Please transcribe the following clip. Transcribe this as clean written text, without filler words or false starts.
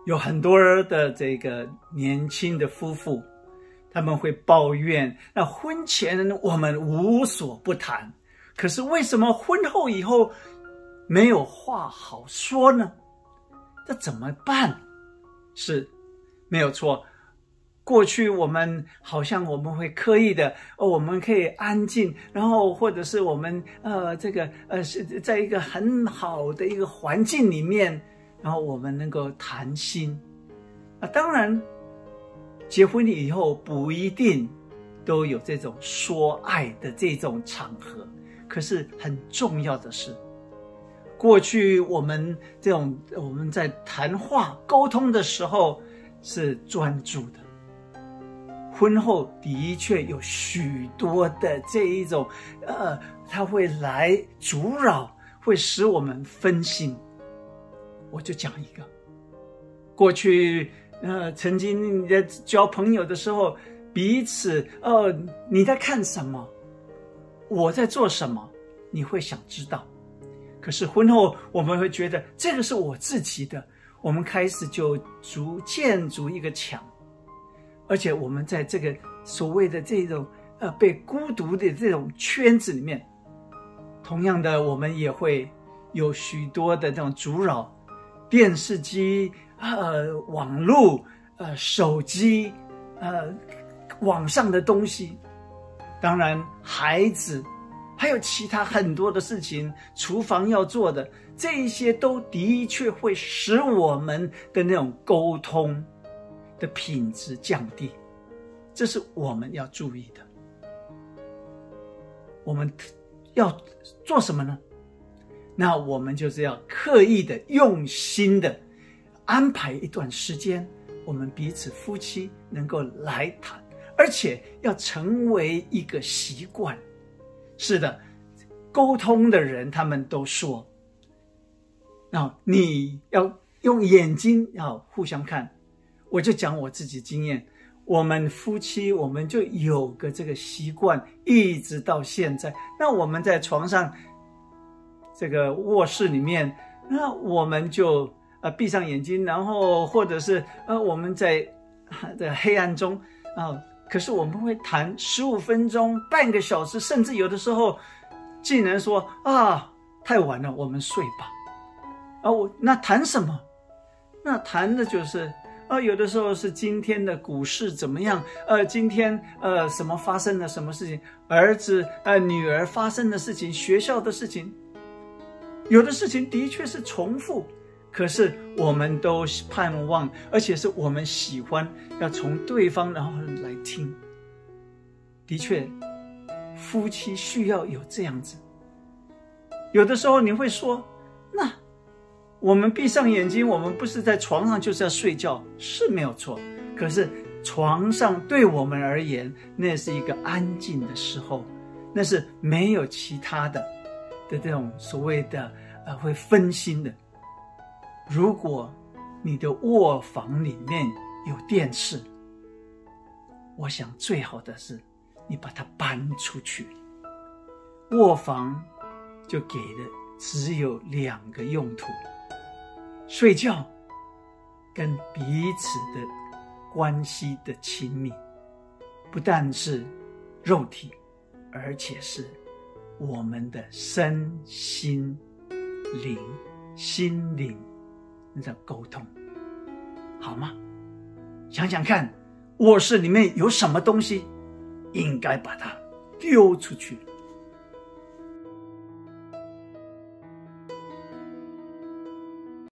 有很多的这个年轻的夫妇，他们会抱怨，那婚前我们无所不谈，可是为什么婚后以后没有话好说呢？这怎么办？是没有错，过去我们好像我们会刻意的我们可以安静，然后或者是我们是在一个很好的一个环境里面，然后我们能够谈心。当然结婚以后不一定都有这种说爱的这种场合，可是很重要的是，过去我们在谈话沟通的时候是专注的，婚后的确有许多的这一种它会来阻扰，会使我们分心。我就讲一个，过去曾经在交朋友的时候，彼此你在看什么，我在做什么，你会想知道。可是婚后我们会觉得这个是我自己的，我们开始就建筑一个墙，而且我们在这个所谓的这种被孤独的这种圈子里面，同样的我们也会有许多的这种阻扰，电视机网络手机网上的东西，当然孩子还有其他很多的事情，厨房要做的，这一些都的确会使我们的那种沟通的品质降低，这是我们要注意的。我们要做什么呢？那我们就是要刻意的用心的安排一段时间，我们彼此夫妻能够来谈，而且要成为一个习惯。是的，沟通的人他们都说，你要用眼睛要互相看。我就讲我自己经验，我们夫妻我们就有个这个习惯，一直到现在。那我们在床上这个卧室里面，那我们就闭上眼睛，然后或者是我们在黑暗中可是我们会谈15分钟、半个小时，甚至有的时候竟然说太晚了，我们睡吧。那谈什么？那谈的就是有的时候是今天的股市怎么样，今天什么发生了什么事情，儿子女儿发生的事情，学校的事情。有的事情的确是重复，可是我们都盼望，而且是我们喜欢要从对方然后来听。的确夫妻需要有这样子。有的时候你会说，那我们闭上眼睛，我们不是在床上就是要睡觉，是没有错，可是床上对我们而言，那是一个安静的时候，那是没有其他的这种所谓的会分心的。如果你的卧房里面有电视，我想最好的是你把它搬出去。卧房就给的只有2个用途，睡觉跟彼此的关系的亲密，不但是肉体，而且是我们的身心灵心灵的沟通，好吗？想想看，卧室里面有什么东西应该把它丢出去。